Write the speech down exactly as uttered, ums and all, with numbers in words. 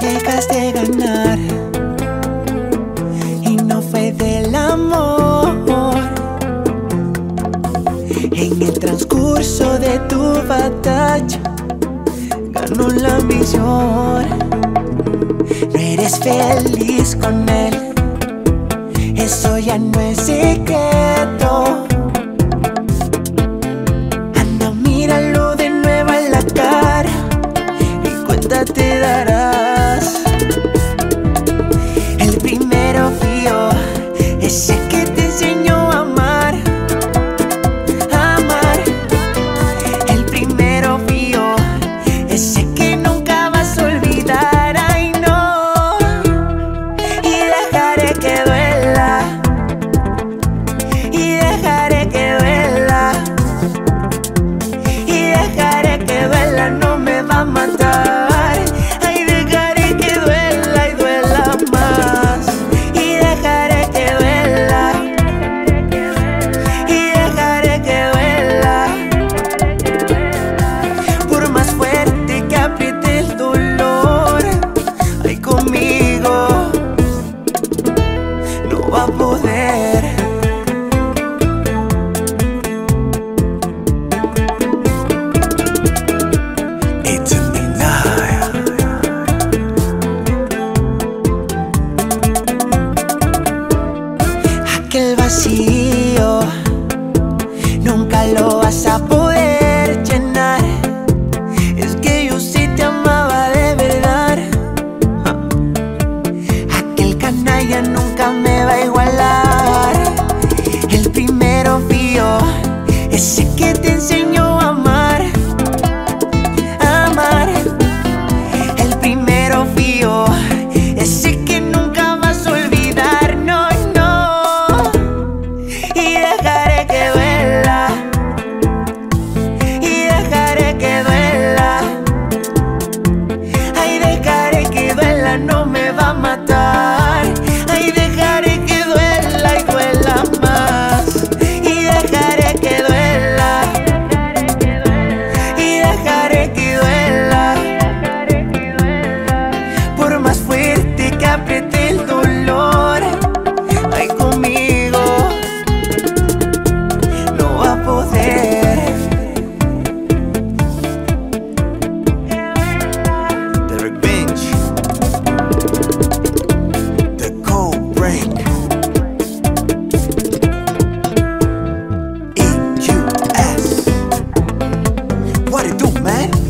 dejaste ganar y no fue del amor. En el transcurso de tu batalla ganó la ambición. No eres feliz con él, eso ya no es secreto. Anda, míralo de nuevo a la cara y cuenta te darás. El primero fui yo, ese que te enseñó a amar, a amar. El primero fui yo, ese que nunca vas a olvidar. Ay no, y dejaré que duela, y dejaré que duela, y dejaré que duela, no me va a matar. Ay, dejaré que duela y duela más, y dejaré que duela, y dejaré que duela. Por más fuerte que apriete el dolor, ay, conmigo no va a poder. It's in me now. Aquel vacío nunca lo vas a poder llenar. Es que yo sí te amaba de verdad. Aquel canalla nunca me va a igualar. El primero fui yo, ese que te enseñó a amar, a amar. El primero fui yo, ese que nunca vas a olvidar. No, no, y dejaré que duela, y dejaré que duela. Ay, dejaré que duela, no me va a matar. Ay, dejaré que duela y duela más, y dejaré que duela, y dejaré que duela. Por más fuerte que apriete el dolor, ay, conmigo no va a poder. The Revenge, The Cold Break, E Q S. What it do, man?